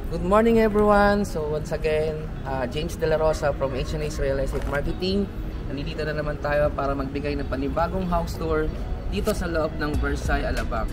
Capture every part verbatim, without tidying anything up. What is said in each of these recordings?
Good morning everyone! So once again, uh, James De La Rosa from H and H Real Estate Marketing. Nandito na naman tayo para magbigay ng panibagong house tour dito sa loob ng Versailles, Alabang.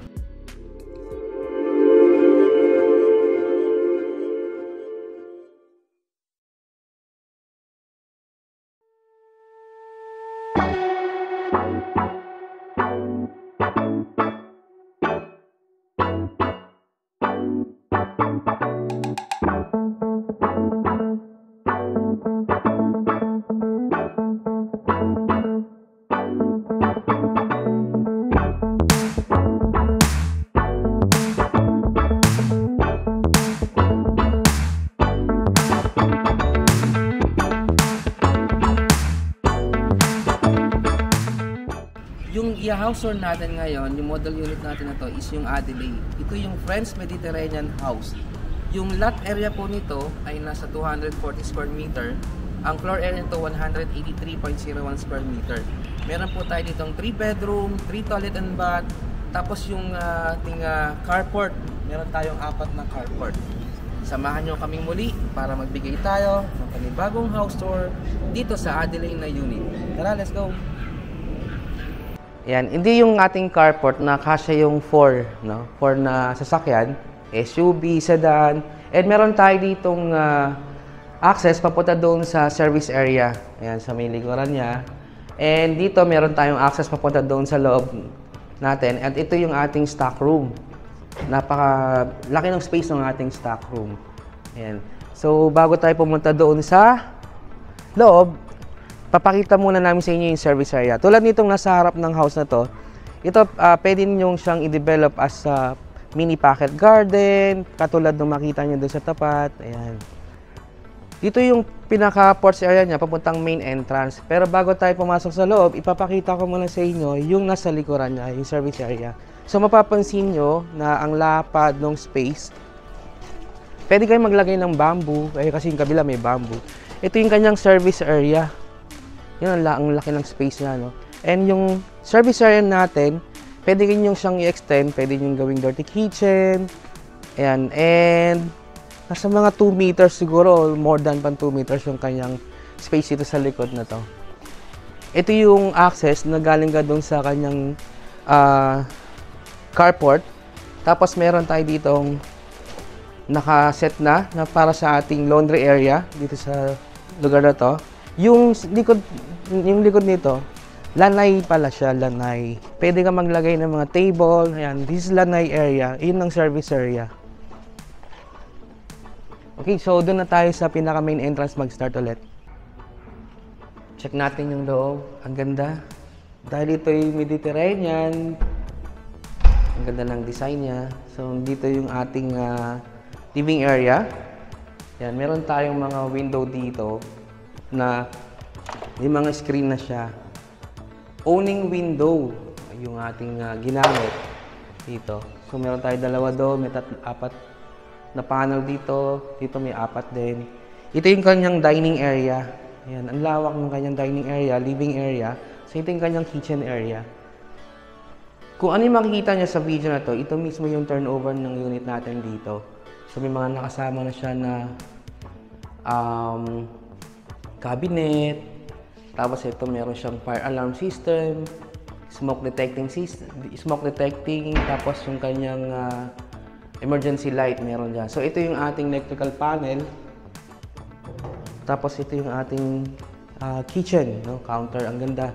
Yung i-house tour natin ngayon, yung model unit natin na to is yung Adelaide. Ito yung French Mediterranean house. Yung lot area po nito ay nasa two hundred forty square meter. Ang floor area nito one hundred eighty-three point zero one square meter. Meron po tayo ditong three bedroom, three toilet and bath. Tapos yung uh, ating uh, carport, meron tayong apat na carport. Samahan nyo kaming muli para magbigay tayo ng panibagong house tour dito sa Adelaide na unit. Tara, let's go! Yan, hindi yung ating carport na kasya yung four, no? four na sasakyan, S U V, sedan, and meron tayo ditong uh, access papunta doon sa service area. Ayan, sa may likuran niya. And dito meron tayong access papunta doon sa loob natin. At ito yung ating stock room. Napaka laki ng space ng ating stock room. Ayan. So, bago tayo pumunta doon sa loob, papakita muna namin sa inyo yung service area. Tulad nitong nasa harap ng house na to, ito uh, pwede ninyong siyang i-develop as a mini pocket garden, katulad ng makita nyo doon sa tapat. Ayan. Dito yung pinaka-porch area niya, papuntang main entrance. Pero bago tayo pumasok sa loob, ipapakita ko muna sa inyo yung nasa likuran niya, yung service area. So mapapansin nyo na ang lapad ng space, pwede kayong maglagay ng bamboo, eh, kasi yung kabila may bamboo. Ito yung kanyang service area. Yun ang laki ng space niya, no? And yung service area natin, pwede nyo siyang i-extend, pwede nyo gawing dirty kitchen. Ayan, and nasa mga two meters siguro, more than pan two meters yung kanyang space dito sa likod na to. Ito yung access na galing ka doon sa kanyang uh, carport. Tapos meron tayo ditong nakaset na, na para sa ating laundry area dito sa lugar na to. Yung likod, yung likod nito, lanay pala siya, lanay. Pwede ka maglagay ng mga table. Ayan, this is lanay area. Yun ang service area. Okay, so doon na tayo sa pinaka main entrance mag-start ulit. Check natin yung loob. Ang ganda. Dahil ito yung Mediterranean, ang ganda ng design niya. So, dito yung ating uh, living area. Yan, meron tayong mga window dito na may mga screen na siya. Owning window yung ating uh, ginamit dito. So meron tayo dalawa doon, may tat apat na panel dito. Dito may apat din. Ito yung kanyang dining area. Ayan, ang lawak ng kanyang dining area, living area. So ito yung kanyang kitchen area. Kung ano yung makikita niya sa video na to, ito mismo yung turnover ng unit natin dito. So may mga nakasama na siya na um, cabinet, tapos ito meron siyang fire alarm system, smoke detecting system, smoke detecting, tapos yung kanyang uh, emergency light meron dyan. So ito yung ating electrical panel, tapos ito yung ating uh, kitchen, no? Counter, ang ganda.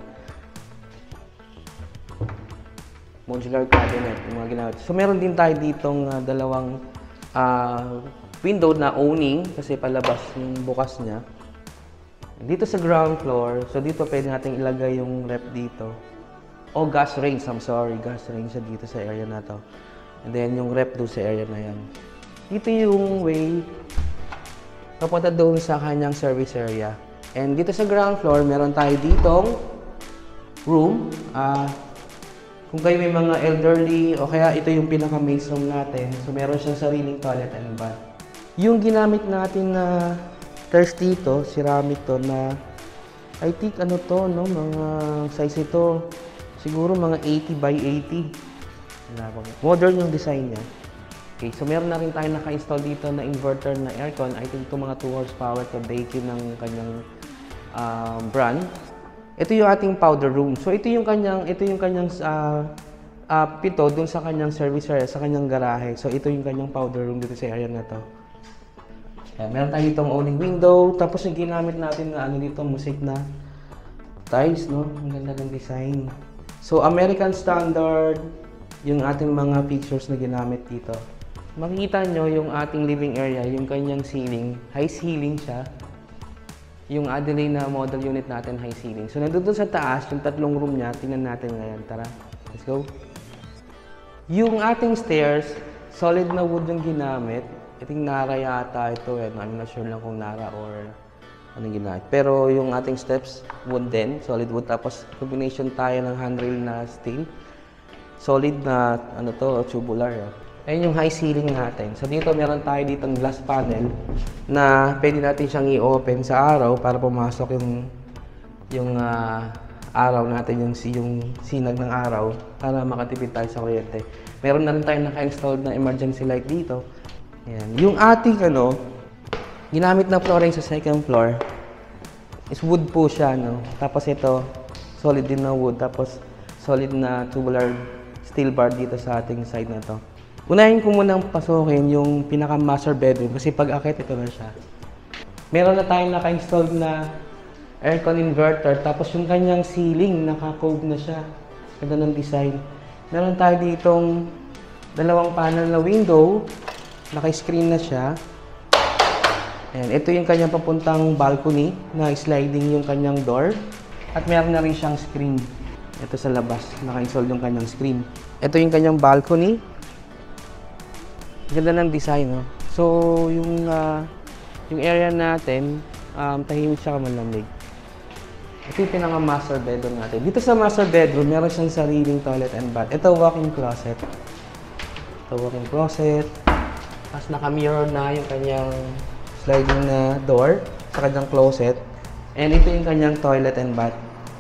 Modular cabinet, yung mga ginamit. So meron din tayo ditong uh, dalawang uh, window na owning, kasi palabas yung bukas niya. Dito sa ground floor, so dito pwede natin ilagay yung rep dito. O gas range, I'm sorry, gas range siya dito sa area na to. And then yung rep doon sa area na yan. Dito yung way papunta doon sa kanyang service area. And dito sa ground floor, meron tayo ditong room. Uh, kung kayo may mga elderly, o kaya ito yung pinaka-main room natin. So meron siyang sariling toilet and bath. Yung ginamit natin na stairs dito, ceramic to na I think ano to, no, mga size ito siguro mga eighty by eighty. Modern yung design niya. Okay, so meron na rin tayo naka-install dito na inverter na aircon. I think ito mga two horsepower to Daikin ng kanyang uh, brand. Ito yung ating powder room. So ito yung kanyang ito yung kanyang uh, uh, pito dun sa kanyang service area, sa kanyang garahe. So ito yung kanyang powder room dito sa area na to. Ayan, meron tayo ditong owning window. Tapos yung ginamit natin na ano dito, music na tiles, no? Ang ganda ng design. So American standard yung ating mga features na ginamit dito. Makikita nyo yung ating living area, yung kanyang ceiling. High ceiling siya. Yung Adelaide na model unit natin, high ceiling. So, nandun sa taas, yung tatlong room niya, tingnan natin ngayon. Tara, let's go. Yung ating stairs, solid na wood yung ginamit. I think Nara yata ito eh. I'm not sure lang kung Nara or anong ginamit. Pero yung ating steps, wood din, solid wood. Tapos, combination tayo ng handrail na steel. Solid na, ano to, tubular. Eh. Ayan yung high ceiling natin. So dito meron tayo ditong glass panel na pwede natin siyang i-open sa araw para pumasok yung yung uh, araw natin, yung, yung sinag ng araw para makatipid tayo sa kuryente. Meron na rin tayo naka-installed na emergency light dito. Ayan. Yung ating ano, ginamit na flooring sa second floor is wood po siya. No? Tapos ito, solid din na wood. Tapos solid na tubular steel bar dito sa ating side na to. Unahin ko munang pasukin yung pinaka-master bedroom kasi pag-akit ito na siya. Meron na tayong naka-installed na aircon inverter tapos yung kanyang ceiling naka-cove na siya. Ganda ng design. Meron tayo ditong dalawang panel na window, naka-screen na siya. Ayan, ito yung kanyang papuntang balcony na sliding yung kanyang door. At meron na rin siyang screen. Ito sa labas, naka-install yung kanyang screen. Ito yung kanyang balcony. Ganda ng design, no? So, yung, uh, yung area natin, um, tahimik siya malamig. Ito yung pinaka-master bedroom natin. Dito sa master bedroom, meron siyang sariling toilet and bath. Ito, walk-in closet. Ito, walk-in closet. Tapos naka-mirror na yung kanyang sliding na door sa kanyang closet. And ito yung kanyang toilet and bath.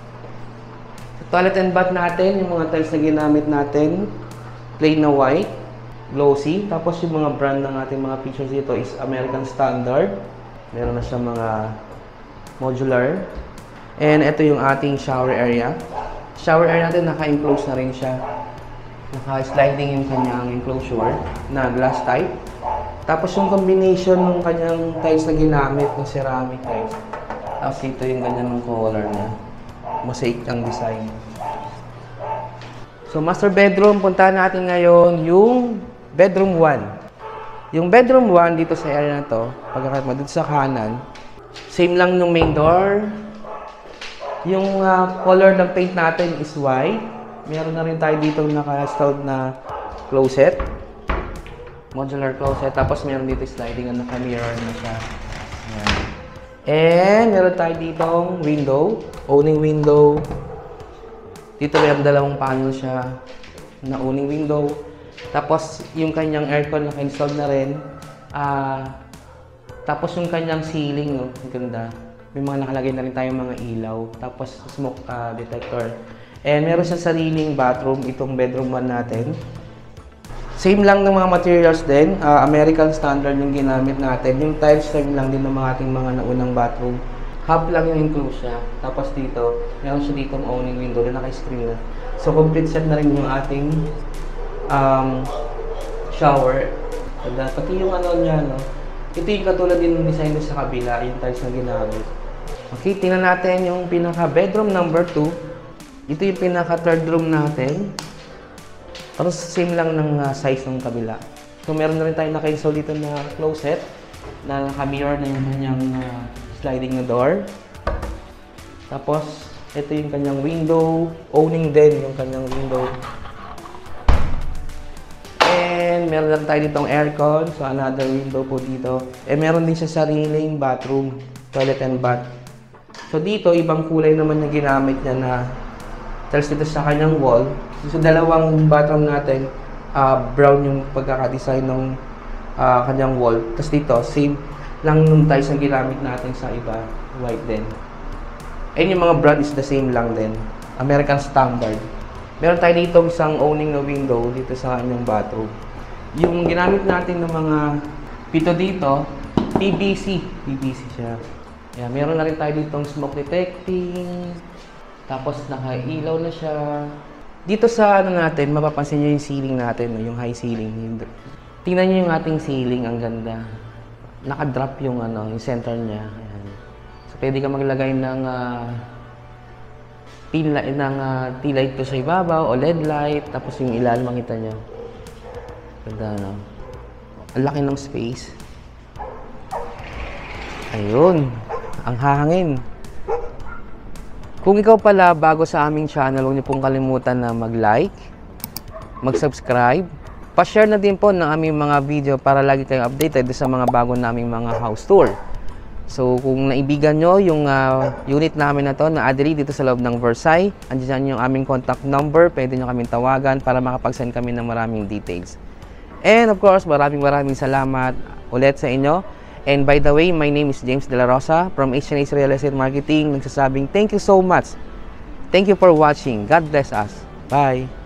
Sa toilet and bath natin, yung mga tiles na ginamit natin, plain na white. Glossy. Tapos yung mga brand ng ating mga features dito is American Standard. Meron na siyang mga modular. And ito yung ating shower area. Shower area natin naka-enclose na rin siya. Naka-sliding yung kanyang enclosure na glass type. Tapos yung combination ng kanyang tiles na ginamit ng ceramic tiles. Tapos ito yung ganyan ng color niya. Mosaic ang design. So master bedroom, puntahan natin ngayon yung bedroom one. Yung bedroom one dito sa area na to, pagkakat mo dito sa kanan, same lang yung main door. Yung uh, color ng paint natin is white. Meron na rin tayo dito naka-installed na closet. Modular closet. Tapos meron dito sliding na naka-mirror na siya. Ayan. And meron tayo ditong window. Owning window. Dito meron dalawang panel siya na owning window. Tapos yung kanyang aircon naka-install na rin. Uh, tapos yung kanyang ceiling, no? Ang ganda. May mga nakalagay na rin tayong mga ilaw. Tapos smoke uh, detector. And meron siyang sariling bathroom, itong bedroom one natin. Same lang ng mga materials din. Uh, American Standard yung ginamit natin. Yung tiles same lang din ng mga ating mga naunang bathroom. Hub lang yung include siya. Tapos dito, meron siya ditong owning window na naka-screen na. So complete set na rin yung ating um, shower. Pati yung ano niya, no? Ito yung katulad din ng design sa kabila, yung tiles na ginamit. Okay, tingnan natin yung pinaka-bedroom number two. Ito yung pinaka-third room natin. Tapos same lang ng uh, size ng kabila. So meron na rin tayo naka-install dito na closet na naka-mirror na yung kanyang uh, sliding na door. Tapos ito yung kanyang window. Owning din yung kanyang window. And meron lang tayo ditong aircon. So another window po dito. And meron din siya sariling bathroom, toilet and bath. So dito, ibang kulay naman na ginamit niya na tiles dito sa kanyang wall. So dalawang bathroom natin, uh, brown yung pagkakadesign ng uh, kanyang wall. Tapos dito, same lang yung tiles na ginamit natin sa iba, white din. And yung mga brand is the same lang din, American Standard. Meron tayo dito isang owning na window dito sa kanyang bathroom. Yung ginamit natin ng mga pito dito, P V C. P V C siya. Ayan, meron na rin tayo ditong smoke detecting. Tapos nakailaw na siya. Dito sa ano natin, mapapansin nyo yung ceiling natin, yung high ceiling. Tingnan nyo yung ating ceiling, ang ganda. Naka-drop yung ano, yung center niya. Ayan. So pwede ka maglagay ng uh, pin light ng uh, tea light to sa ibabaw o L E D light, tapos yung ilalim makita nyo. Ganda, no? Ang laki ng space. Ayun, ang hangin. Kung ikaw pala bago sa aming channel, huwag niyo pong kalimutan na mag-like, mag-subscribe, pa-share na din po ng aming mga video para lagi kayong updated sa mga bago naming mga house tour. So kung naibigan nyo yung uh, unit namin na to na Adri dito sa loob ng Versailles, andyan yung aming contact number, pwede nyo kaming tawagan para makapag-send kami ng maraming details. And of course, maraming maraming salamat ulit sa inyo. And by the way, my name is James De La Rosa from H and H Real Estate Marketing. Nagsasabing thank you so much. Thank you for watching. God bless us. Bye.